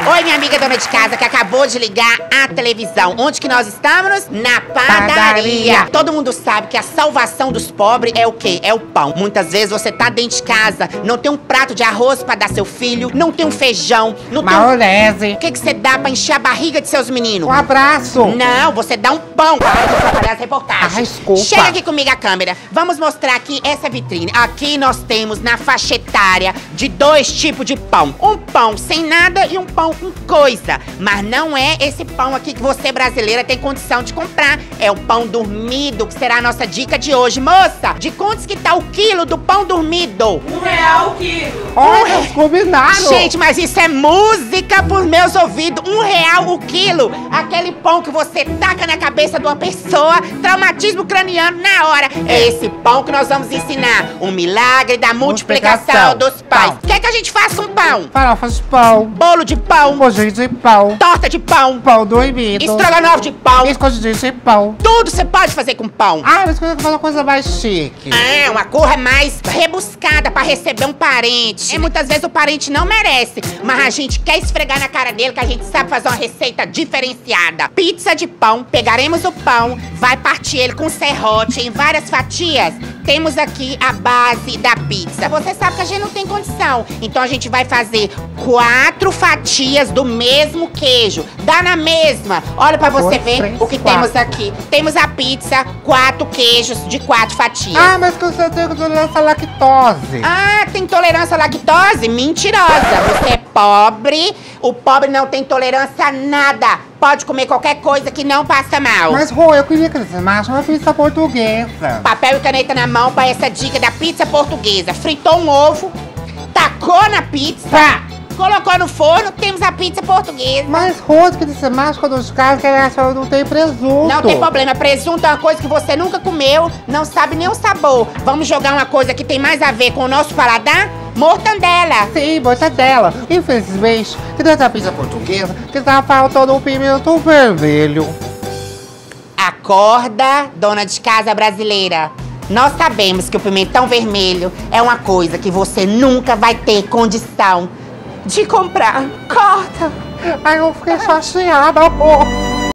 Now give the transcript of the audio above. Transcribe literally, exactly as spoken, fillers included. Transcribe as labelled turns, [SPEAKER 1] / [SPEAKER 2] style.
[SPEAKER 1] Oi, minha amiga dona de casa que acabou de ligar a televisão. Onde que nós estamos? Na padaria. padaria. Todo mundo sabe que a salvação dos pobres é o quê? É o pão. Muitas vezes você tá dentro de casa, não tem um prato de arroz pra dar seu filho, não tem um feijão, não
[SPEAKER 2] Maionese.
[SPEAKER 1] tem um... O que que você dá pra encher a barriga de seus meninos?
[SPEAKER 2] Um abraço.
[SPEAKER 1] Não, você dá um pão para de atrapalhar as reportagens.
[SPEAKER 2] Ah, desculpa.
[SPEAKER 1] Chega aqui comigo a câmera. Vamos mostrar aqui essa vitrine. Aqui nós temos na faixa etária de dois tipos de pão. Um pão sem nada e um pão com coisa. Mas não é esse pão aqui que você, brasileira, tem condição de comprar. É o pão dormido, que será a nossa dica de hoje. Moça, de quantos que tá o quilo do pão dormido?
[SPEAKER 3] Um real o quilo.
[SPEAKER 2] Olha, um combinado.
[SPEAKER 1] Gente, mas isso é música pros meus ouvidos. Um real o quilo. Aquele pão que você taca na cabeça de uma pessoa, traumatismo craniano na hora. É esse pão que nós vamos ensinar. O milagre da multiplicação, multiplicação. dos pães. O que é que a gente faz com pão?
[SPEAKER 2] Farofa de pão.
[SPEAKER 1] Bolo de pão.
[SPEAKER 2] Bolinho de pão.
[SPEAKER 1] Torta de pão.
[SPEAKER 2] Pão dormido.
[SPEAKER 1] Estrogonofe de pão.
[SPEAKER 2] Escondidinho de pão.
[SPEAKER 1] Tudo você pode fazer com pão.
[SPEAKER 2] Ah, mas eu fazer uma coisa mais chique.
[SPEAKER 1] Ah, uma cor mais rebuscada pra receber um parente. E muitas vezes o parente não merece, mas a gente quer esfregar na cara dele que a gente sabe fazer uma receita diferenciada. Pizza de pão. Pegaremos o pão, vai partir ele com serrote em várias fatias. Temos aqui a base da pizza. Você sabe que a gente não tem condição, então a gente vai fazer quatro fatias do mesmo queijo. Dá na mesma. Olha pra você
[SPEAKER 2] Dois,
[SPEAKER 1] ver
[SPEAKER 2] três,
[SPEAKER 1] o que
[SPEAKER 2] quatro.
[SPEAKER 1] temos aqui. Temos a pizza, quatro queijos de quatro fatias.
[SPEAKER 2] Ah, mas que você tem intolerância à lactose.
[SPEAKER 1] Ah, tem intolerância à lactose? Mentirosa. Você é pobre. O pobre não tem tolerância a nada. Pode comer qualquer coisa que não passa mal.
[SPEAKER 2] Mas, Rô, eu queria que você marche uma pizza portuguesa.
[SPEAKER 1] Papel e caneta na mão para essa dica da pizza portuguesa. Fritou um ovo, tacou na pizza,
[SPEAKER 2] Pá.
[SPEAKER 1] colocou no forno, temos a pizza portuguesa.
[SPEAKER 2] Mas, Rô, que você marcha quando os caras querem achar que não tem presunto.
[SPEAKER 1] Não tem problema, presunto é uma coisa que você nunca comeu, não sabe nem o sabor. Vamos jogar uma coisa que tem mais a ver com o nosso paladar? Mortandela.
[SPEAKER 2] Sim, mortadela. Infelizmente, que dessa pizza portuguesa que tá faltando um pimento vermelho.
[SPEAKER 1] Acorda, dona de casa brasileira. Nós sabemos que o pimentão vermelho é uma coisa que você nunca vai ter condição de comprar. Corta.
[SPEAKER 2] Ai, eu fiquei chateada, Rô.